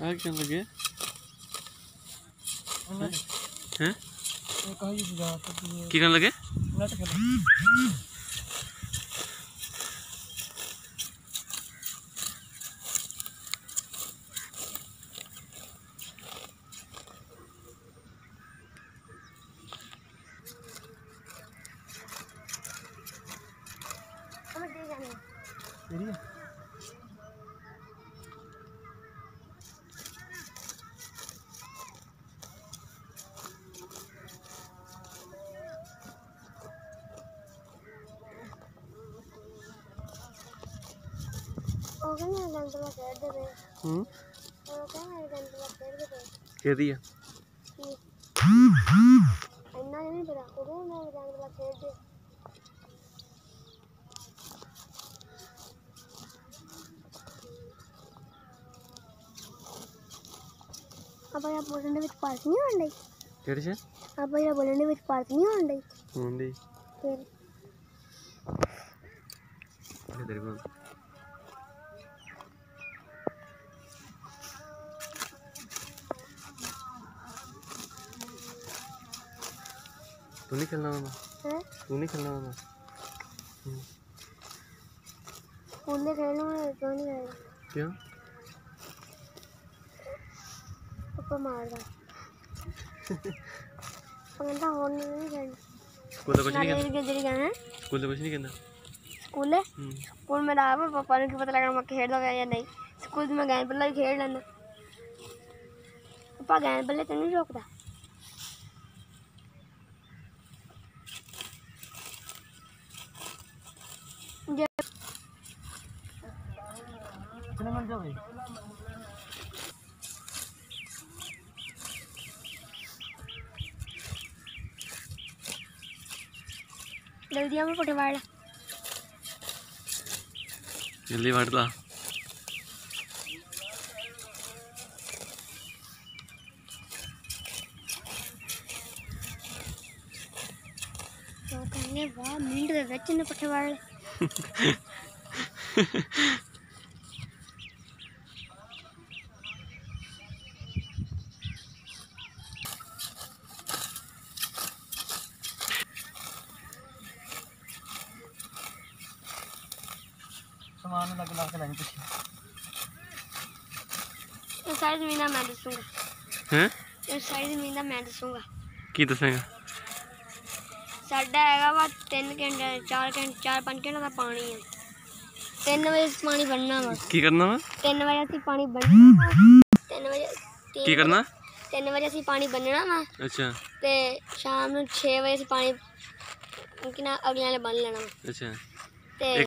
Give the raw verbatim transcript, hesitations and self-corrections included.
आ क्या लगे हैं की करने लगे हम्म कह दिया अब यार बोलने में पार्क नहीं होने दे केड़ी से अब यार बोलने में पार्क नहीं होने दे होंदी फिर ये तेरे को तू नहीं खेलना मामा हैं तू नहीं खेलना मामा उन्हें खेलना है तो नहीं खेलना क्यों पापा मार रहा पंगा होने नहीं खेलना स्कूल तो कुछ नहीं नाले के जरिए हैं स्कूल तो कुछ नहीं करना स्कूल है स्कूल में रहा पापा ने पता लगा मैं खेल दोगे या नहीं स्कूल में गेंद बल्ला ही खेल लेना पापा गेंद बल्ले तो नहीं रोकता कितने मिनट हो गए जल्दी आओ फोटो वाला जल्दी वाटला तो कहने वाह मिनट दे विच ने फोटो वाले सामान लग लग के लगे पीछे इस साइड में ना मैं दसूंगा हैं इस साइड में ना मैं दसूंगा की दसेगा साडा हैगा वा तीन घंटे चार घंटे चार पाँच घंटे का पानी है तीन बजे पानी बनना वा की करना वा तीन बजे असं पानी बनना तीन बजे की करना तीन बजे असं पानी बनना वा अच्छा ते शाम छे बजे पानी कि ना अगले ने बन लेना अच्छा ते